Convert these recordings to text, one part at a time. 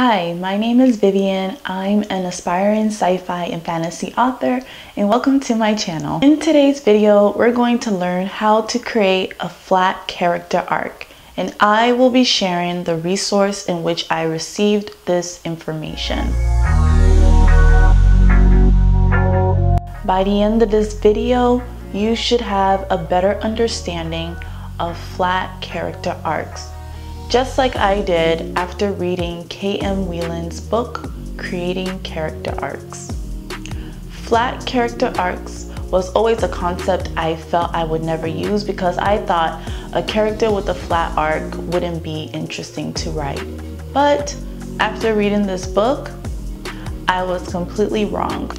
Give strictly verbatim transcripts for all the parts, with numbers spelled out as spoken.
Hi, my name is Vivian. I'm an aspiring sci-fi and fantasy author, and welcome to my channel. In today's video, we're going to learn how to create a flat character arc, and I will be sharing the resource in which I received this information. By the end of this video, you should have a better understanding of flat character arcs, just like I did after reading K M Whelan's book, Creating Character Arcs. Flat character arcs was always a concept I felt I would never use because I thought a character with a flat arc wouldn't be interesting to write. But after reading this book, I was completely wrong.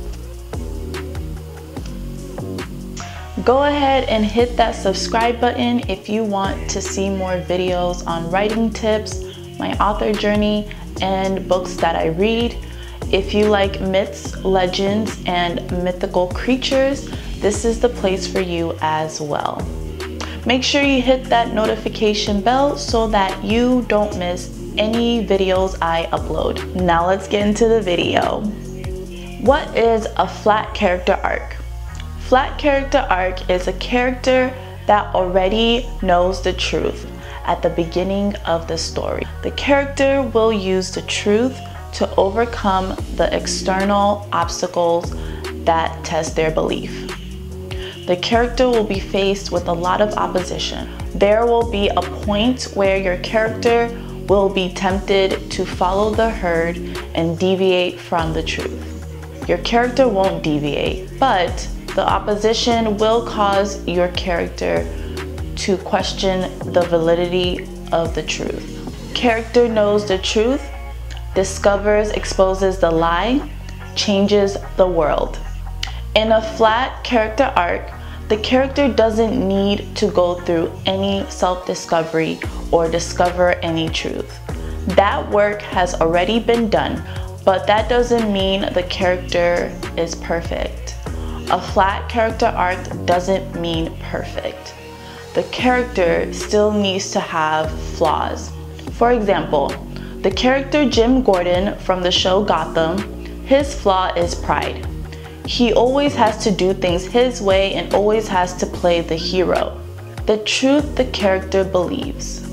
Go ahead and hit that subscribe button if you want to see more videos on writing tips, my author journey, and books that I read. If you like myths, legends, and mythical creatures, this is the place for you as well. Make sure you hit that notification bell so that you don't miss any videos I upload. Now let's get into the video. What is a flat character arc? Flat character arc is a character that already knows the truth at the beginning of the story. The character will use the truth to overcome the external obstacles that test their belief. The character will be faced with a lot of opposition. There will be a point where your character will be tempted to follow the herd and deviate from the truth. Your character won't deviate, but the opposition will cause your character to question the validity of the truth. Character knows the truth, discovers, exposes the lie, changes the world. In a flat character arc, the character doesn't need to go through any self-discovery or discover any truth. That work has already been done, but that doesn't mean the character is perfect. A flat character arc doesn't mean perfect. The character still needs to have flaws. For example, the character Jim Gordon from the show Gotham, his flaw is pride. He always has to do things his way and always has to play the hero. The truth the character believes.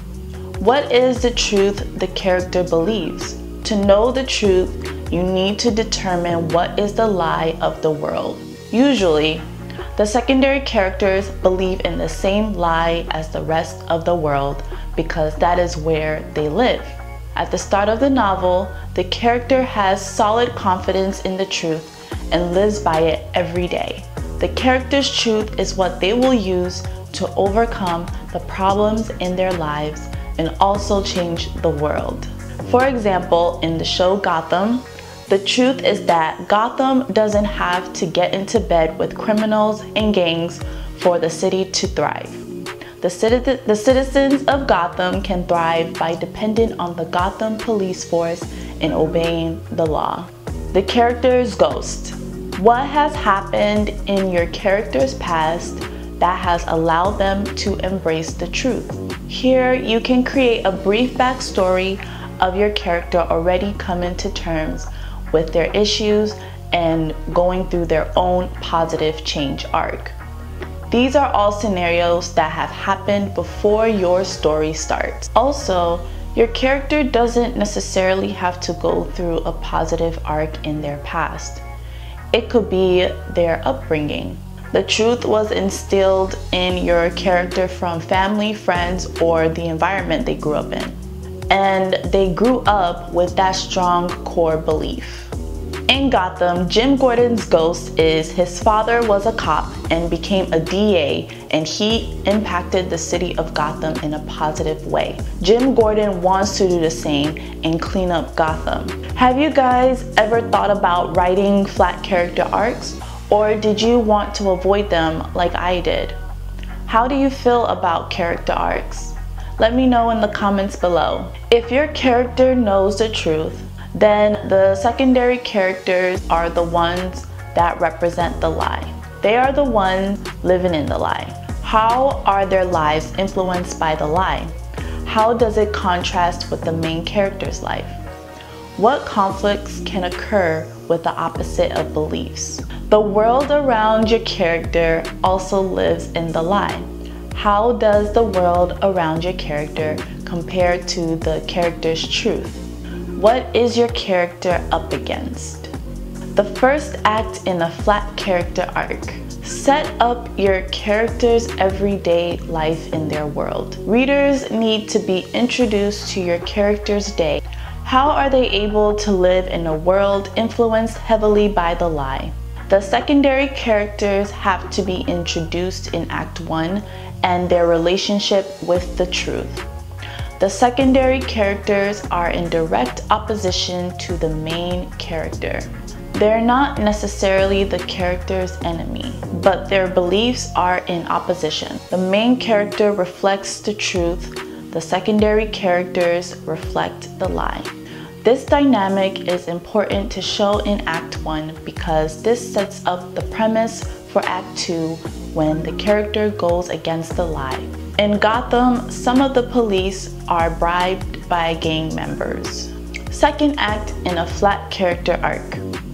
What is the truth the character believes? To know the truth, you need to determine what is the lie of the world. Usually, the secondary characters believe in the same lie as the rest of the world because that is where they live. At the start of the novel, the character has solid confidence in the truth and lives by it every day. The character's truth is what they will use to overcome the problems in their lives and also change the world. For example, in the show Gotham, the truth is that Gotham doesn't have to get into bed with criminals and gangs for the city to thrive. The, citi- the citizens of Gotham can thrive by depending on the Gotham police force and obeying the law. The character's ghost. What has happened in your character's past that has allowed them to embrace the truth? Here you can create a brief backstory of your character already coming to terms with their issues and going through their own positive change arc. These are all scenarios that have happened before your story starts. Also, your character doesn't necessarily have to go through a positive arc in their past. It could be their upbringing. The truth was instilled in your character from family, friends, or the environment they grew up in. And they grew up with that strong core belief. In Gotham, Jim Gordon's ghost is his father was a cop and became a D A, and he impacted the city of Gotham in a positive way. Jim Gordon wants to do the same and clean up Gotham. Have you guys ever thought about writing flat character arcs, or did you want to avoid them like I did? How do you feel about character arcs? Let me know in the comments below. If your character knows the truth, then the secondary characters are the ones that represent the lie. They are the ones living in the lie. How are their lives influenced by the lie? How does it contrast with the main character's life? What conflicts can occur with the opposite of beliefs? The world around your character also lives in the lie. How does the world around your character compare to the character's truth? What is your character up against? The first act in a flat character arc. Set up your character's everyday life in their world. Readers need to be introduced to your character's day. How are they able to live in a world influenced heavily by the lie? The secondary characters have to be introduced in Act one and their relationship with the truth. The secondary characters are in direct opposition to the main character. They're not necessarily the character's enemy, but their beliefs are in opposition. The main character reflects the truth. The secondary characters reflect the lie. This dynamic is important to show in Act one because this sets up the premise for Act two when the character goes against the lie. In Gotham, some of the police are bribed by gang members. Second act in a flat character arc.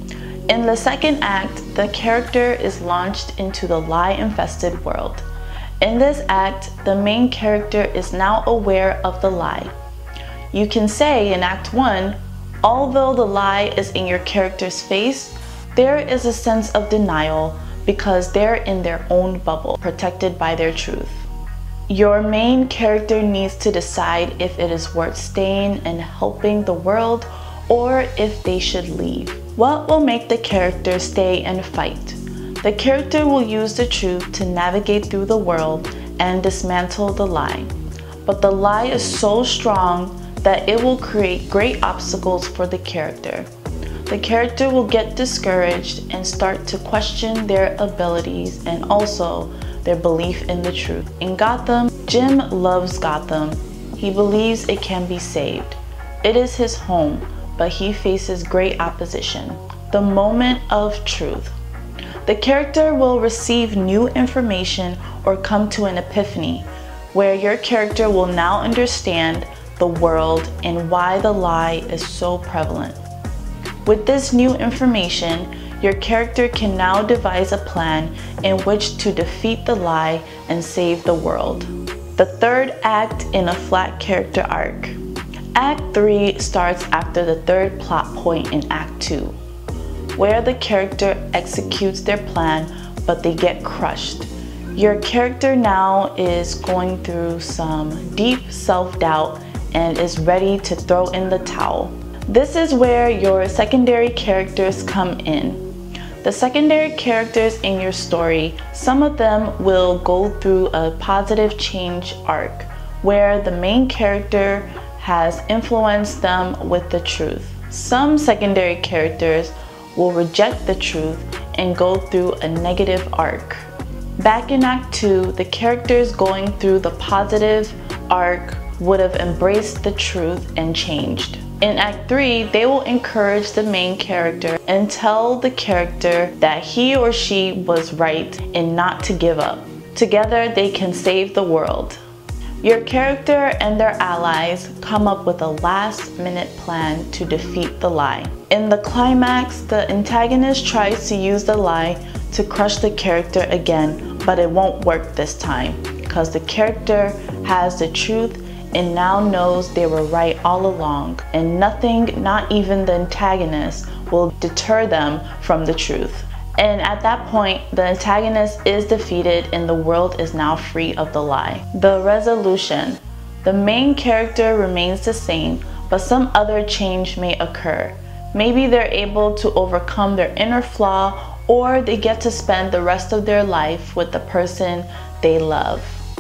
In the second act, the character is launched into the lie-infested world. In this act, the main character is now aware of the lie. You can say in Act one, although the lie is in your character's face, there is a sense of denial because they're in their own bubble, protected by their truth. Your main character needs to decide if it is worth staying and helping the world or if they should leave. What will make the character stay and fight? The character will use the truth to navigate through the world and dismantle the lie. But the lie is so strong that it will create great obstacles for the character. The character will get discouraged and start to question their abilities and also their belief in the truth. In Gotham, Jim loves Gotham. He believes it can be saved. It is his home, but he faces great opposition. The moment of truth. The character will receive new information or come to an epiphany, where your character will now understand the world and why the lie is so prevalent. With this new information, your character can now devise a plan in which to defeat the lie and save the world. The third act in a flat character arc. Act three starts after the third plot point in Act two, where the character executes their plan but they get crushed. Your character now is going through some deep self-doubt and is ready to throw in the towel. This is where your secondary characters come in. The secondary characters in your story, some of them will go through a positive change arc where the main character has influenced them with the truth. Some secondary characters will reject the truth and go through a negative arc. Back in Act two, the characters going through the positive arc would have embraced the truth and changed. In Act three, they will encourage the main character and tell the character that he or she was right and not to give up. Together, they can save the world. Your character and their allies come up with a last-minute plan to defeat the lie. In the climax, the antagonist tries to use the lie to crush the character again, but it won't work this time because the character has the truth and now knows they were right all along, and nothing, not even the antagonist, will deter them from the truth. And at that point, the antagonist is defeated and the world is now free of the lie. The resolution. The main character remains the same, but some other change may occur. Maybe they're able to overcome their inner flaw, or they get to spend the rest of their life with the person they love.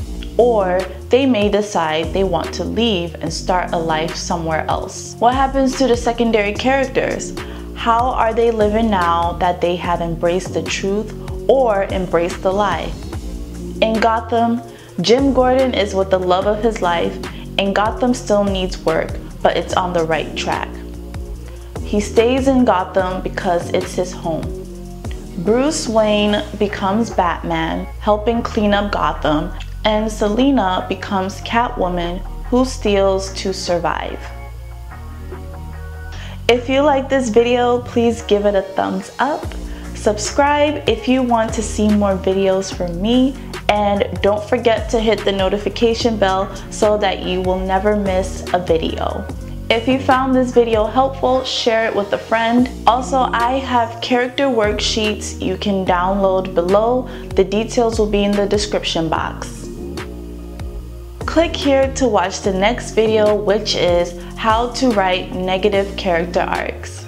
Or they may decide they want to leave and start a life somewhere else. What happens to the secondary characters? How are they living now that they have embraced the truth or embraced the lie? In Gotham, Jim Gordon is with the love of his life, and Gotham still needs work, but it's on the right track. He stays in Gotham because it's his home. Bruce Wayne becomes Batman, helping clean up Gotham, and Selina becomes Catwoman, who steals to survive. If you like this video, please give it a thumbs up. Subscribe if you want to see more videos from me, and don't forget to hit the notification bell so that you will never miss a video. If you found this video helpful, share it with a friend. Also, I have character worksheets you can download below. The details will be in the description box. Click here to watch the next video, which is how to write negative character arcs.